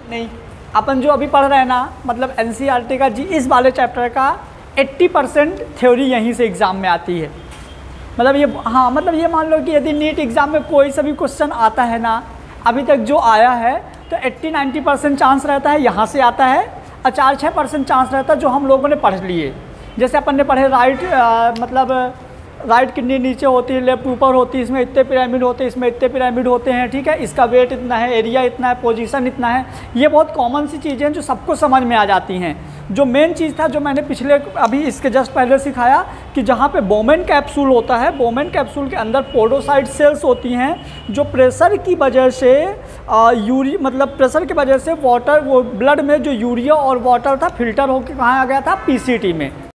नहीं, अपन जो अभी पढ़ रहे हैं ना, मतलब एनसीईआरटी का जी इस वाले चैप्टर का 80% थ्योरी यहीं से एग्ज़ाम में आती है। मतलब ये, हाँ मतलब ये मान लो कि यदि नीट एग्ज़ाम में कोई सा भी क्वेश्चन आता है ना, अभी तक जो आया है, तो 80-90% चांस रहता है यहाँ से आता है, और 4-6% चांस रहता है जो हम लोगों ने पढ़ लिए। जैसे अपन ने पढ़े मतलब राइट किडनी नीचे होती है, लेफ्ट ऊपर होती है, इसमें इतने पिरामिड होते हैं, इसमें इतने पिरामिड होते हैं, ठीक है, इसका वेट इतना है, एरिया इतना है, पोजीशन इतना है। ये बहुत कॉमन सी चीज़ें हैं जो सबको समझ में आ जाती हैं। जो मेन चीज़ था जो मैंने पिछले अभी इसके जस्ट पहले सिखाया कि जहाँ पे बोमेन कैप्सूल होता है, बोमेन कैप्सूल के अंदर पोडोसाइट सेल्स होती हैं जो प्रेशर की वजह से मतलब प्रेशर की वजह से वाटर, वो ब्लड में जो यूरिया और वाटर था फिल्टर होकर कहाँ आ गया था, पीसीटी में।